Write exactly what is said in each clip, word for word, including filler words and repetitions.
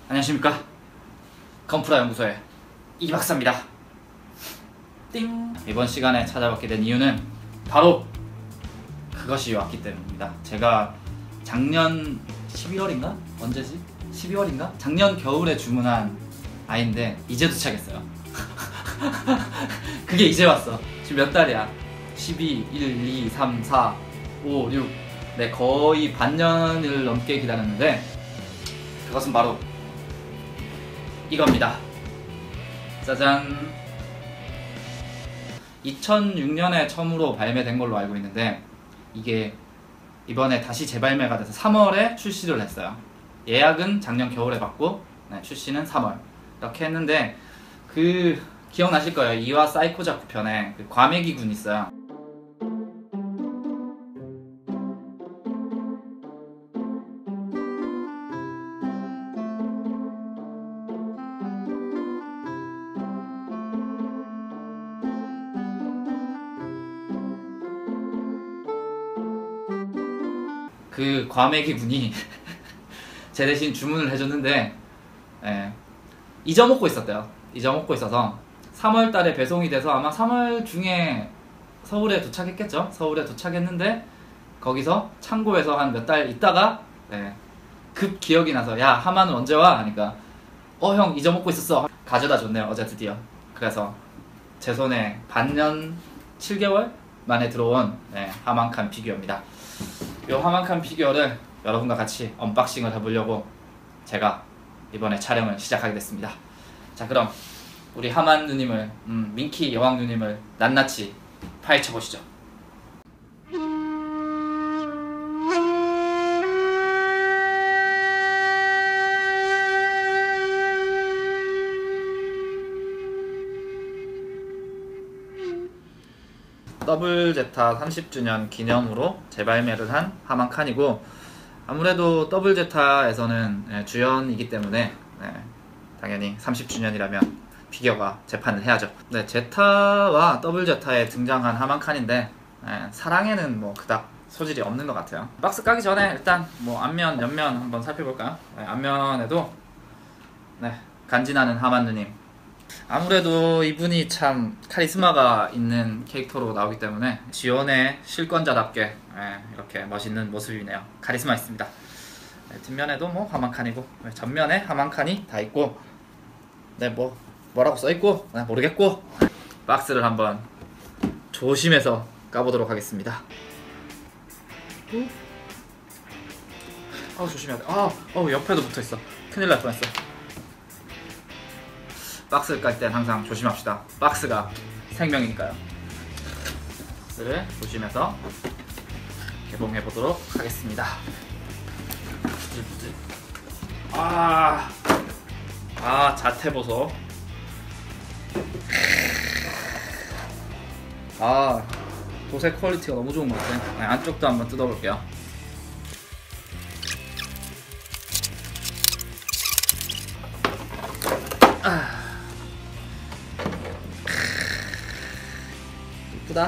안녕하십니까, 건프라 연구소의 이 박사입니다. 띵! 이번 시간에 찾아뵙게 된 이유는 바로 그것이 왔기 때문입니다. 제가 작년 십이월인가? 언제지? 십이월인가? 작년 겨울에 주문한 아이인데 이제 도착했어요. 그게 이제 왔어. 지금 몇 달이야? 십이, 일, 이, 삼, 사, 오, 육. 네, 거의 반년을 넘게 기다렸는데 그것은 바로 이겁니다. 짜잔. 이천육 년에 처음으로 발매된 걸로 알고 있는데 이게 이번에 다시 재발매가 돼서 삼월에 출시를 했어요. 예약은 작년 겨울에 받고 네, 출시는 삼월 이렇게 했는데, 그 기억나실 거예요. 이와 사이코자쿠 편에 그 과메기군 있어요. 그 과메기 분이 제 대신 주문을 해줬는데 예, 잊어먹고 있었대요. 잊어먹고 있어서 삼월 달에 배송이 돼서 아마 삼월 중에 서울에 도착했겠죠. 서울에 도착했는데 거기서 창고에서 한 몇 달 있다가 예, 급 기억이 나서 야, 하마는 언제 와? 하니까 어, 형 잊어먹고 있었어. 가져다 줬네요, 어제 드디어. 그래서 제 손에 반년 칠 개월 만에 들어온 예, 하만칸 피규어입니다. 이 하만칸 피규어를 여러분과 같이 언박싱을 해보려고 제가 이번에 촬영을 시작하게 됐습니다. 자, 그럼 우리 하만 누님을, 음, 민키 여왕 누님을 낱낱이 파헤쳐보시죠. 더블 제타 삼십 주년 기념으로 재발매를 한 하만칸이고, 아무래도 더블 제타에서는 주연이기 때문에 네, 당연히 삼십 주년이라면 피규어가 재판을 해야죠. 네, 제타와 더블 제타에 등장한 하만칸인데 네, 사랑에는 뭐 그닥 소질이 없는 것 같아요. 박스 까기 전에 일단 뭐 앞면, 옆면 한번 살펴볼까요? 네, 앞면에도 네, 간지나는 하만 누님. 아무래도 이분이 참 카리스마가 있는 캐릭터로 나오기 때문에 지원의 실권자답게 예, 이렇게 멋있는 모습이네요. 카리스마 있습니다. 네, 뒷면에도 뭐 하만칸이고 네, 전면에 하만칸이 다 있고 네, 뭐 뭐라고 써있고 네, 모르겠고 박스를 한번 조심해서 까보도록 하겠습니다. 아우, 조심해야 돼. 아, 어, 옆에도 붙어있어. 큰일 날 뻔했어. 박스를 깔 땐 항상 조심합시다. 박스가 생명이니까요. 박스를 조심해서 개봉해 보도록 하겠습니다. 아, 아, 자태보소. 아, 도색 퀄리티가 너무 좋은 것 같아요. 네, 안쪽도 한번 뜯어볼게요. 아, 이쁘다.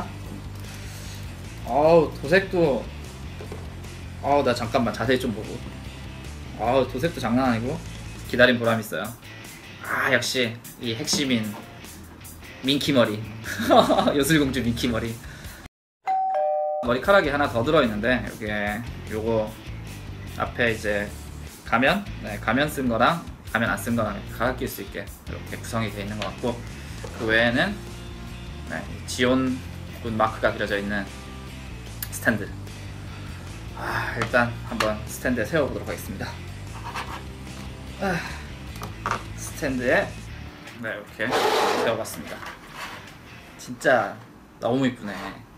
아우, 도색도, 아우, 나 잠깐만 자세히 좀 보고. 아우, 도색도 장난 아니고 기다린 보람 있어요. 아, 역시 이 핵심인 민키머리. 요술공주 민키머리. 머리카락이 하나 더 들어있는데 요게 요거 앞에 이제 가면, 네, 가면 쓴 거랑 가면 안 쓴 거랑 갈아 낄 수 있게 이렇게 구성이 되어 있는 것 같고, 그 외에는 네, 지온 군 마크가 그려져 있는 스탠드. 아, 일단 한번 스탠드에 세워보도록 하겠습니다. 아, 스탠드에 네, 이렇게 세워봤습니다. 진짜 너무 이쁘네.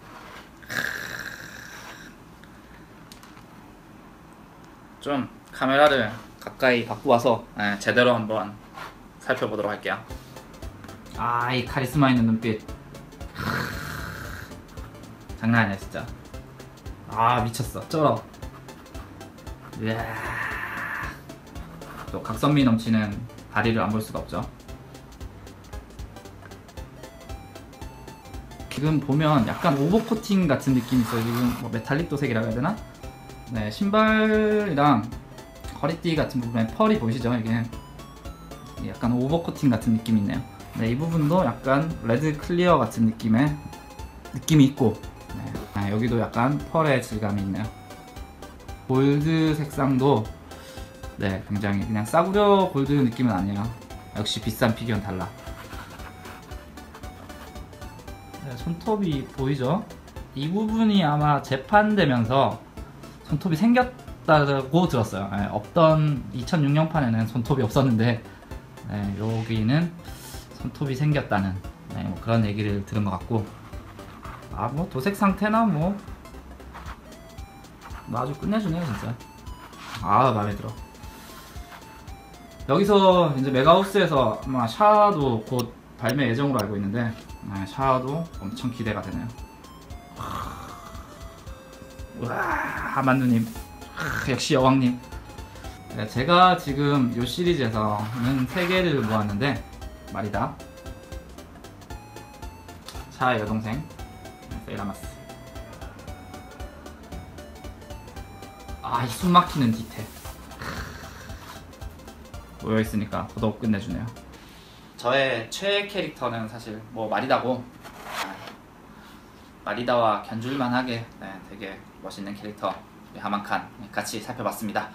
좀 카메라를 가까이 갖고 와서 네, 제대로 한번 살펴보도록 할게요. 아, 이 카리스마 있는 눈빛. 장난 아니야 진짜. 아, 미쳤어. 쩔어. 이야. 또 각선미 넘치는 다리를 안 볼 수가 없죠. 지금 보면 약간 오버코팅 같은 느낌이 있어요. 지금 뭐 메탈릭 도색이라고 해야 되나? 네, 신발이랑 허리띠 같은 부분에 펄이 보이시죠? 이게 약간 오버코팅 같은 느낌이 있네요. 네, 이 부분도 약간 레드 클리어 같은 느낌의 느낌이 있고, 네. 아, 여기도 약간 펄의 질감이 있네요. 골드 색상도 네, 굉장히 그냥 싸구려 골드 느낌은 아니에요. 역시 비싼 피규어는 달라. 네, 손톱이 보이죠? 이 부분이 아마 재판되면서 손톱이 생겼다고 들었어요. 네, 없던 이천육 년판에는 손톱이 없었는데 네, 여기는 손톱이 생겼다는 네, 뭐 그런 얘기를 들은 것 같고, 아 뭐 도색 상태나 뭐, 뭐 아주 끝내주네요 진짜. 아 마음에 들어. 여기서 이제 메가하우스에서 아마 샤도 곧 발매 예정으로 알고 있는데 네, 샤도 엄청 기대가 되네요. 우와, 하만누님 역시 여왕님. 네, 제가 지금 이 시리즈에서는 세 개를 모았는데 말이다. 샤의 여동생 세이라마스. 아, 이 숨막히는 디테일 모여있으니까 더더욱 끝내주네요. 저의 최애 캐릭터는 사실 뭐 마리다고, 마리다와 견줄만하게 네, 되게 멋있는 캐릭터 하만칸 같이 살펴봤습니다.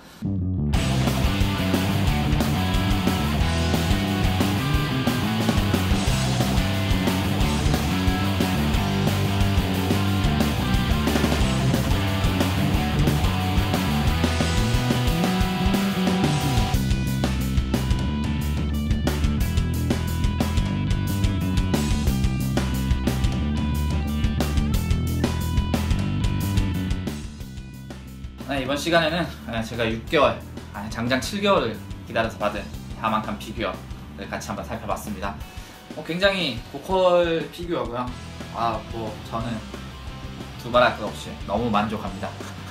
네, 이번 시간에는 제가 육 개월, 아니 장장 칠 개월을 기다려서 받은 하만칸 피규어를 같이 한번 살펴봤습니다. 어, 굉장히 고퀄 피규어고요. 아, 뭐 저는 두말할 것 없이 너무 만족합니다.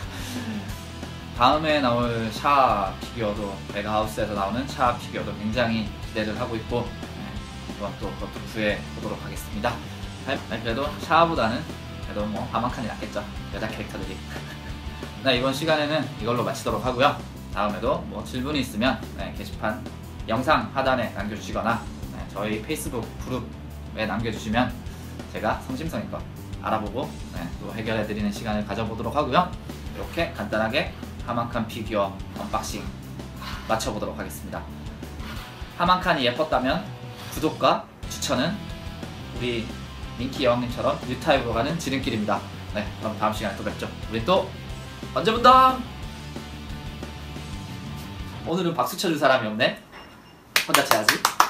다음에 나올 샤 피규어도, 메가하우스에서 나오는 샤 피규어도 굉장히 기대를 하고 있고, 네, 이번 또 그것도 구해보도록 하겠습니다. 그래도 샤보다는 그래도 뭐 하만칸이 낫겠죠, 여자 캐릭터들이. 네, 이번 시간에는 이걸로 마치도록 하고요. 다음에도 뭐 질문이 있으면 네, 게시판 영상 하단에 남겨주시거나 네, 저희 페이스북 그룹에 남겨주시면 제가 성심성의껏 알아보고 네, 또 해결해드리는 시간을 가져보도록 하고요. 이렇게 간단하게 하만칸 피규어 언박싱 마쳐보도록 하겠습니다. 하만칸이 예뻤다면 구독과 추천은 우리 민키 여왕님처럼 유타입으로 가는 지름길입니다. 네, 그럼 다음 시간에 또 뵙죠. 우리 또 언제 본다! 오늘은 박수 쳐줄 사람이 없네? 혼자 쳐야지.